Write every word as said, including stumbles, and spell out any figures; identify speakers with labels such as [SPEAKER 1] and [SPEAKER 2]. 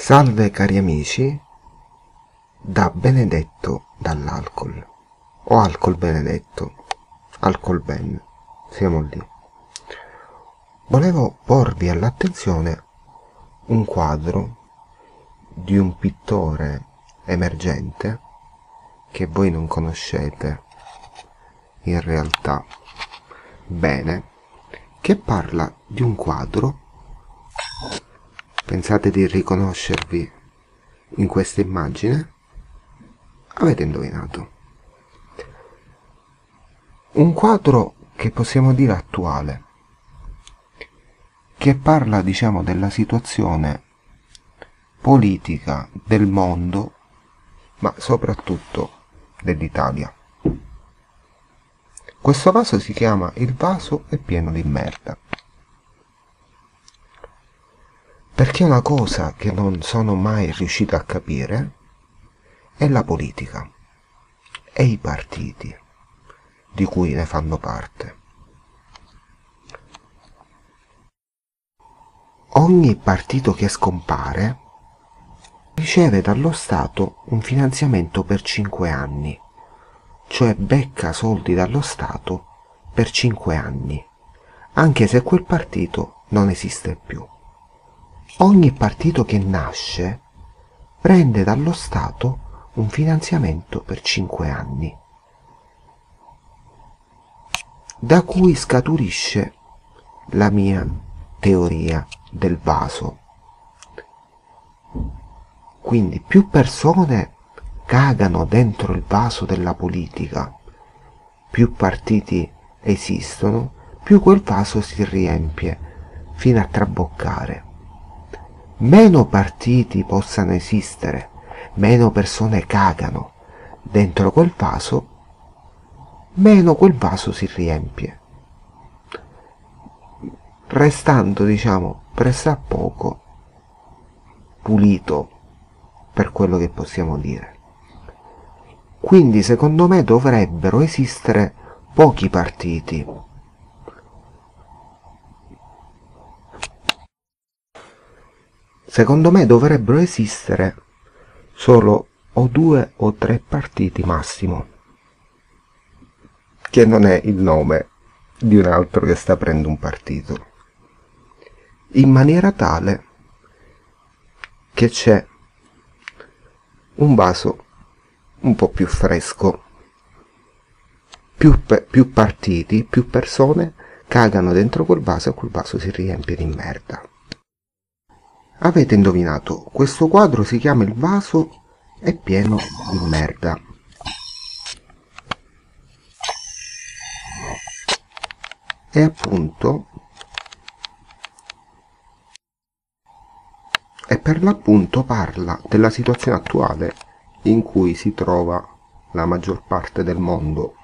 [SPEAKER 1] Salve cari amici, da Benedetto dall'alcol, o alcol benedetto, alcol ben, siamo lì. Volevo porvi all'attenzione un quadro di un pittore emergente che voi non conoscete in realtà bene, che parla di un quadro. Pensate di riconoscervi in questa immagine? Avete indovinato. Un quadro che possiamo dire attuale, che parla, diciamo, della situazione politica del mondo, ma soprattutto dell'Italia. Questo vaso si chiama Il vaso è pieno di merda. Perché una cosa che non sono mai riuscito a capire è la politica e i partiti di cui ne fanno parte. Ogni partito che scompare riceve dallo Stato un finanziamento per cinque anni, cioè becca soldi dallo Stato per cinque anni, anche se quel partito non esiste più. Ogni partito che nasce prende dallo Stato un finanziamento per cinque anni, da cui scaturisce la mia teoria del vaso. Quindi più persone cagano dentro il vaso della politica, più partiti esistono, più quel vaso si riempie fino a traboccare. Meno partiti possano esistere, meno persone cagano dentro quel vaso, meno quel vaso si riempie, restando, diciamo, pressappoco pulito, per quello che possiamo dire. Quindi secondo me dovrebbero esistere pochi partiti. Secondo me dovrebbero esistere solo o due o tre partiti massimo, che non è il nome di un altro che sta aprendo un partito, in maniera tale che c'è un vaso un po' più fresco, più, pe- più partiti, più persone cagano dentro quel vaso e quel vaso si riempie di merda. Avete indovinato, questo quadro si chiama Il vaso è pieno di merda. E appunto, e per l'appunto parla della situazione attuale in cui si trova la maggior parte del mondo,